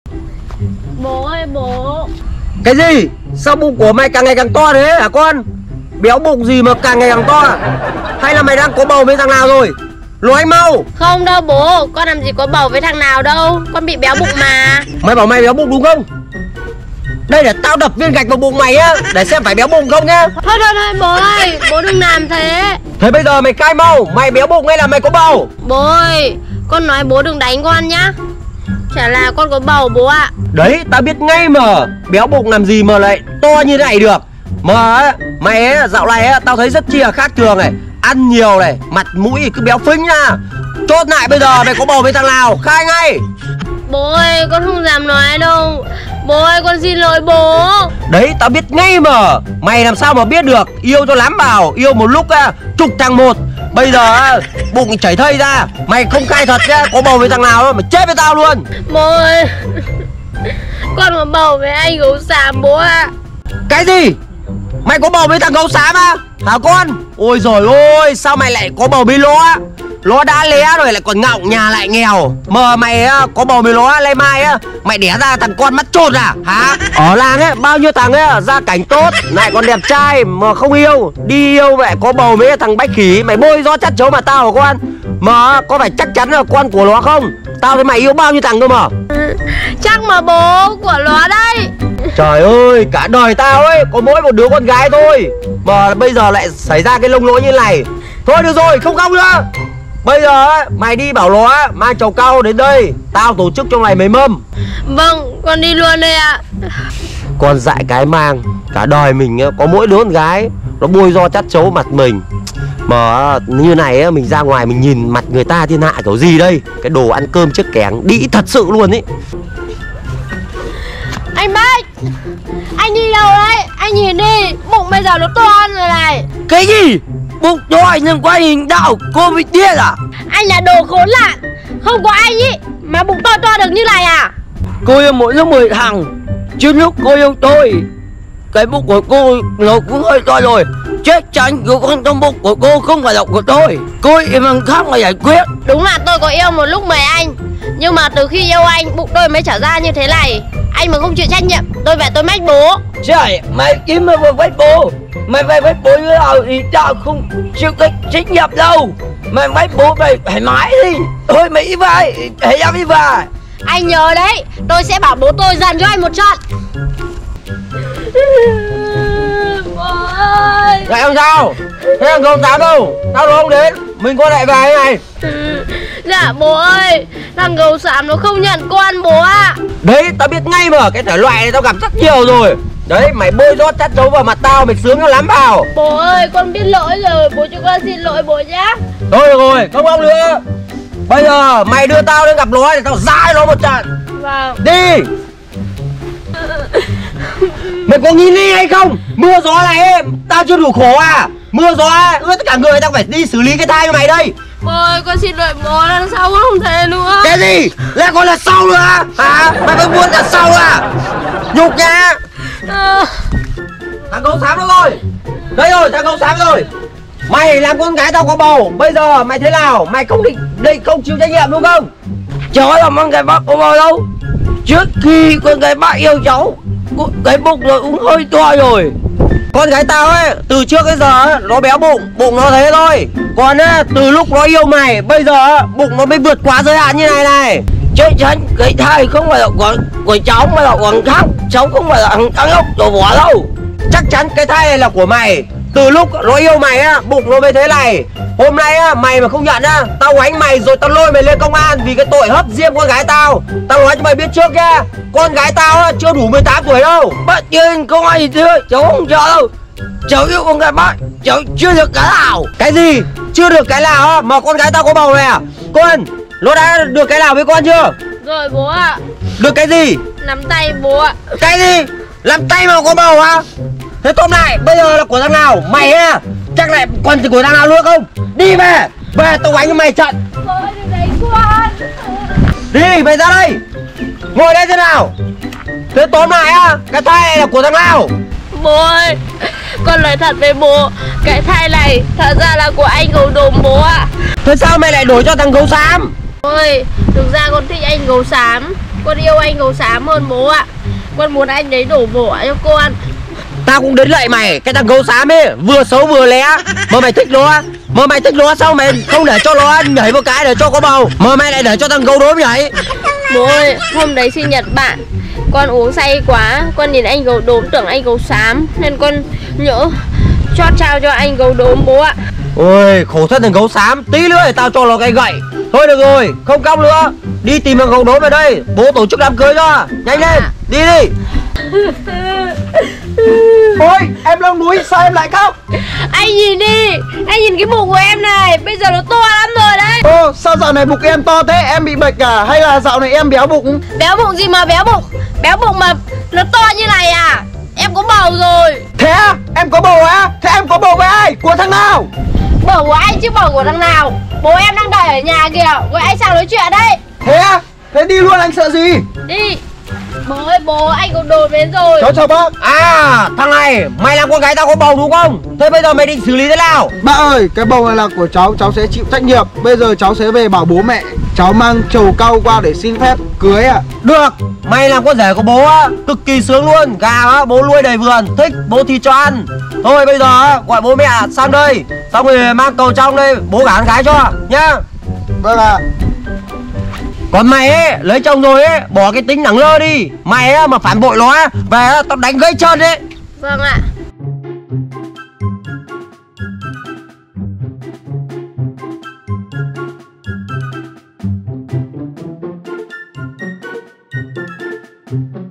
Bố ơi bố. Cái gì? Sao bụng của mày càng ngày càng to thế hả con? Béo bụng gì mà càng ngày càng to? Hay là mày đang có bầu với thằng nào rồi? Nói anh mau. Không đâu bố, con làm gì có bầu với thằng nào đâu. Con bị béo bụng mà. Mày bảo mày béo bụng đúng không? Đây để tao đập viên gạch vào bụng mày á, để xem phải béo bụng không nhá. Thôi bố ơi, bố đừng làm thế. Thế bây giờ mày khai mau, mày béo bụng hay là mày có bầu? Bố ơi, con nói bố đừng đánh con nhá. Chả là con có bầu bố ạ. Đấy, tao biết ngay mà. Béo bụng làm gì mà lại to như thế này được. Mà mày ấy, dạo này ấy, tao thấy rất chi là khác thường này. Ăn nhiều này, mặt mũi cứ béo phình nha. Chốt lại bây giờ mày có bầu với thằng nào, khai ngay. Bố ơi, con không dám nói đâu. Bố ơi, con xin lỗi bố. Đấy, tao biết ngay mà. Mày làm sao mà biết được. Yêu cho lắm vào, yêu một lúc á, chục thằng một. Bây giờ á, bụng chảy thây ra. Mày không khai thật nhá, có bầu với thằng nào mày chết với tao luôn. Bố ơi, con có bầu với anh gấu xám bố ạ. Cái gì? Mày có bầu với thằng gấu xám á? Hả con? Ôi giời ơi, sao mày lại có bầu với nó? Nó đã lé rồi lại còn ngọng nhà lại nghèo. Mà mày á, có bầu với nó lấy mai á, mày đẻ ra thằng con mắt trột à? Hả? Ở làng ấy, bao nhiêu thằng ấy gia cảnh tốt, lại còn đẹp trai mà không yêu. Đi yêu vậy có bầu với thằng bách khỉ. Mày bôi gió chắt chấu mà tao hả con? Mà có phải chắc chắn là con của nó không? Tao thấy mày yêu bao nhiêu thằng cơ mà. Chắc mà bố của nó đây. Trời ơi, cả đời tao ấy có mỗi một đứa con gái thôi, mà bây giờ lại xảy ra cái lông lỗi như này. Thôi được rồi, không khóc nữa. Bây giờ mày đi bảo nó mang trầu cau đến đây, tao tổ chức trong này mấy mâm. Vâng, con đi luôn đây ạ. Con dại cái mang. Cả đời mình có mỗi đứa con gái, nó bôi do chắt chấu mặt mình. Mà như này mình ra ngoài mình nhìn mặt người ta thiên hạ kiểu gì đây. Cái đồ ăn cơm trước kẻng đĩ thật sự luôn ý. Anh Bách, anh đi đâu đấy? Anh nhìn đi, bụng bây giờ nó to rồi này. Cái gì? Bụng to nhưng quá hình đạo, cô bị điên à? Anh là đồ khốn nạn. Không có anh ý mà bụng to được như này à? Cô yêu mỗi lúc 10 thằng. Chứ lúc cô yêu tôi, cái bụng của cô nó cũng hơi to rồi. Chắc chắn của con trong bụng của cô không phải là của tôi. Cô yêu bằng khác mà giải quyết. Đúng là tôi có yêu một lúc 10 anh, nhưng mà từ khi yêu anh, bụng tôi mới trở ra như thế này. Anh mà không chịu trách nhiệm, tôi về tôi mách bố. Trời, mày kiếm mà vừa vách bố. Mày về vách bố như nào thì tao không chịu cái trách nhiệm đâu. Mày vách bố mày thoải mái đi. Thôi mày đi về, hãy ra đi về. Anh nhớ đấy, tôi sẽ bảo bố tôi dằn cho anh một trận. Bố ơi. Lại làm sao? Thế thằng gấu xám đâu? Tao nó không đến, mình qua lại về thế này. Dạ bố ơi, thằng gấu xám nó không nhận con bố ạ. Đấy, tao biết ngay mà, cái thể loại này tao gặp rất nhiều rồi. Đấy, mày bôi rót chát chấu vào mặt tao, mày sướng nó lắm vào. Bố ơi, con biết lỗi rồi, bố cho con xin lỗi bố nhá. Thôi được rồi, không khóc nữa. Bây giờ mày đưa tao đến gặp nó để tao dãi nó một trận. Vâng. Đi. Mày có nghĩ đi hay không? Mưa gió này ấy, tao chưa đủ khổ à? Mưa gió ướt tất cả người, tao phải đi xử lý cái thai cho mày đây. Bố ơi, con xin lỗi bố, lần sau con không thế nữa. Cái gì? Lại còn là sau nữa à? Hả? Mày vẫn muốn là sau à? Nhục nha. Thằng gấu xám đó rồi. Đây rồi, thằng gấu xám rồi. Mày làm con gái tao có bầu, bây giờ mày thế nào? Mày không định đây không chịu trách nhiệm đúng không? Cháu là con gái bác có bầu đâu. Trước khi con gái bác yêu cháu, cái bụng rồi cũng hơi to rồi. Con gái tao ấy, từ trước đến giờ ấy, nó béo bụng, bụng nó thế thôi. Còn ấy, từ lúc nó yêu mày, bây giờ ấy, bụng nó mới vượt quá giới hạn như này này. Chắc chắn cái thai không phải là của cháu mà là của khác. Cháu không phải là thằng ốc đồ bỏ đâu. Chắc chắn cái thai này là của mày. Từ lúc nó yêu mày á, bụng nó mới thế này. Hôm nay á, mày mà không nhận á, tao đánh mày rồi tao lôi mày lên công an vì cái tội hấp diêm con gái tao. Tao nói cho mày biết trước nha, con gái tao á, chưa đủ 18 tuổi đâu. Bác trên công an gì chưa? Cháu không chờ đâu. Cháu yêu con gái bác, cháu chưa được cái nào. Cái gì? Chưa được cái nào á, mà con gái tao có bầu này à? Con, nó đã được cái nào với con chưa? Rồi bố ạ. Được cái gì? Nắm tay bố ạ. Cái gì? Làm tay mà có bầu à? Thế tóm lại, bây giờ là của thằng nào? Mày á? Chắc lại còn của thằng nào nữa không? Đi về, về tao đánh cho mày trận. Bố ơi, đừng đánh con. Đi, mày ra đây. Ngồi đây thế nào? Thế tóm lại á, cái thai này là của thằng nào? Bố ơi, con nói thật với bố, cái thai này thật ra là của anh gấu đốm bố ạ. Thế sao mày lại đổi cho thằng gấu xám? Bố ơi, thực ra con thích anh gấu xám, Con yêu anh gấu xám hơn bố ạ. Con muốn anh đấy đổ vỏ cho con. Tao cũng đến lại mày, cái thằng gấu xám ấy vừa xấu vừa lé. Mà mày thích nó, mà mày thích nó sao mày không để cho nó nhảy một cái để cho có bầu, mà mày lại để cho thằng gấu đốm nhảy. Bố ơi, hôm đấy sinh nhật bạn, con uống say quá, con nhìn anh gấu đốm tưởng anh gấu xám nên con nhỡ chót trao cho anh gấu đốm bố ạ. Ôi khổ thân thằng gấu xám, tí nữa thì tao cho nó cái gậy. Thôi được rồi, không cong nữa, đi tìm thằng gấu đốm ở đây, bố tổ chức đám cưới cho. Nhanh lên, đi đi. Ôi em lông núi sao em lại khóc? Anh nhìn đi, anh nhìn cái bụng của em này, bây giờ nó to lắm rồi đấy. Ô sao dạo này bụng em to thế, em bị bệnh à hay là dạo này em béo bụng? Béo bụng gì mà béo bụng mà nó to như này à? Em có bầu rồi. Thế à, em có bầu á? Thế em có bầu với ai? Của thằng nào? Bầu của anh chứ bầu của thằng nào? Bố em đang đợi ở nhà kìa, với anh sang nói chuyện đây. Thế à? Thế đi luôn anh sợ gì? Đi. Bố ơi bố, anh có đồ đến rồi. Cháu chào bác. À thằng này, mày làm con gái tao có bầu đúng không? Thế bây giờ mày định xử lý thế nào? Bác ơi, cái bầu này là của cháu sẽ chịu trách nhiệm. Bây giờ cháu sẽ về bảo bố mẹ cháu mang trầu cau qua để xin phép cưới ạ. Được, mày làm con rể của bố á, cực kỳ sướng luôn. Gà á, bố nuôi đầy vườn, thích bố thịt cho ăn. Thôi bây giờ á, gọi bố mẹ sang đây, xong rồi mang cầu trong đây, bố gả con gái cho nhá. Vâng ạ. Còn mày ấy, lấy chồng rồi ấy, bỏ cái tính nẳng lơ đi. Mày ấy, mà phản bội nó ấy, về á, tao đánh gãy chân đấy. Vâng ạ. Thank you.